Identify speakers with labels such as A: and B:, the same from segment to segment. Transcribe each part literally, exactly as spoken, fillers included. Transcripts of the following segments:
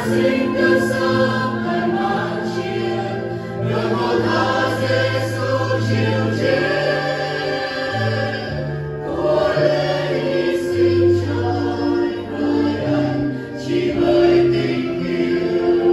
A: sinh được sống tại màn chiến, được một tha Giêsu chịu chết, của lễ hy sinh trọn đời anh chỉ bởi tình yêu.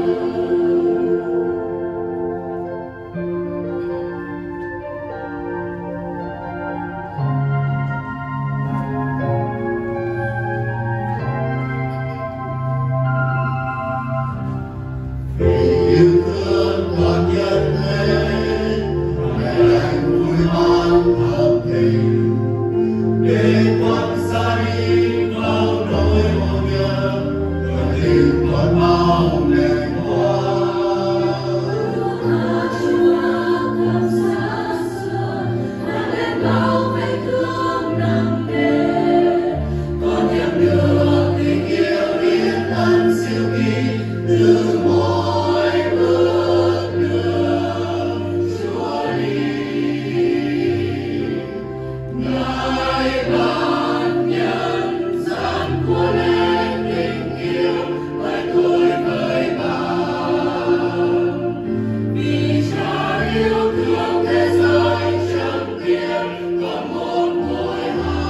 A: Yêu thương còn nhân thế, mẹ anh vui mang thầm tình, để quăng xa đi bao nỗi mong nhớ, và tình còn bao lệ hoa. Tha Chúa cầm xa xưa, mang đến bao vết thương nặng nề, còn nhận được tình yêu biết ơn siêu kỳ từ mỗi bước đường Chúa đi. Ngài ban nhân gian của lễ tình yêu bởi tôi với bạn, vì Cha yêu thương thế giới chẳng kiêng còn một mối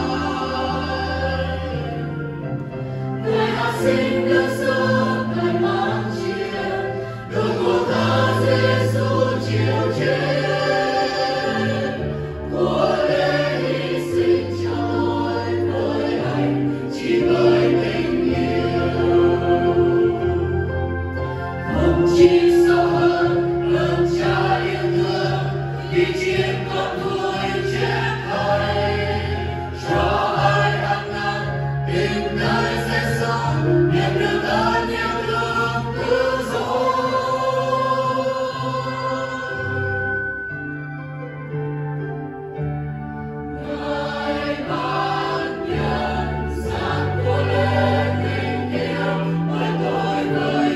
A: hai. Người đã sinh được sống tại màn chiến, được một tha Giêsu chịu chết, của lễ hy sinh cho tôi với anh chỉ bởi tình yêu. Không chi sâu hơn lòng Cha yêu thương, khi chiến con vui chết thay, cho ai ăn năn tình đời sẽ sống, nhận được ơn yêu thương cứu rỗi. Ngài ban nhân gian của lễ tình yêu bởi tôi với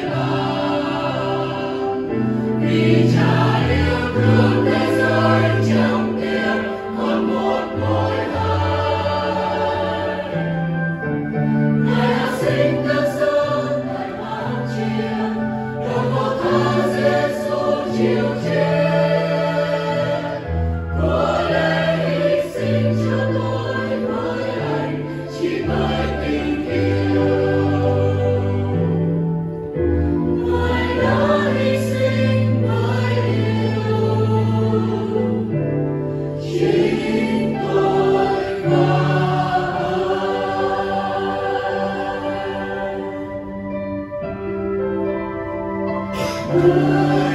A: bạn, vì Cha yêu thương thế giới chẳng kiêng còn một mối hai. Ngài đã sinh được sống tại màn chiến, được một tha Giêsu chịu chết, của lễ hy sinh cho tôi với anh chỉ bởi tình yêu. Ngài đã hy sinh bởi yêu chính tôi và anh.